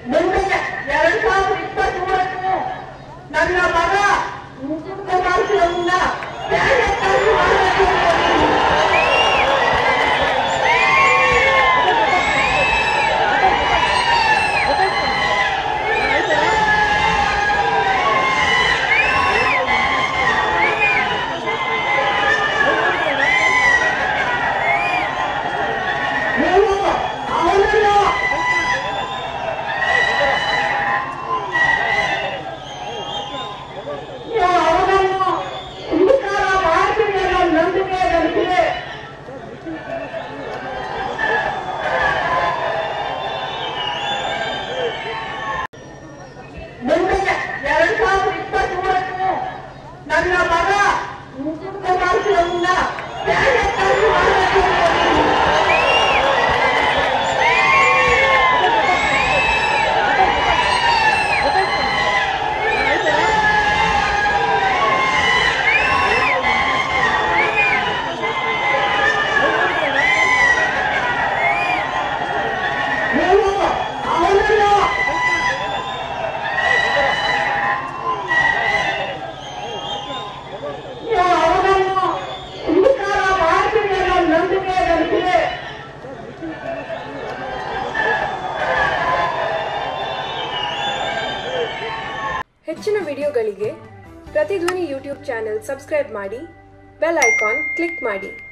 ಮುಂದಿನ 2023 ನನ್ನ ಮಗ ಮುಖ್ಯಮಂತ್ರಿಯವನ್ನ ಕಾರ್ಯಕ್ರಮ ಮಾಡಬೇಕು. ಮುಂದಿನ 2023 ನನ್ನ ಮಗ ಮುಖ್ಯಮಂತ್ರಿಯವನ್ನ ಕಾರ್ಯಕ್ರಮ ಮಾಡಬೇಕು. ಹೆಚ್ಚಿನ ವಿಡಿಯೋಗಳಿಗೆ ಪ್ರತಿಧ್ವನಿ ಯೂಟ್ಯೂಬ್ ಚಾನೆಲ್ ಸಬ್ಸ್ಕ್ರೈಬ್ ಮಾಡಿ, ಬೆಲ್ ಐಕಾನ್ ಕ್ಲಿಕ್ ಮಾಡಿ.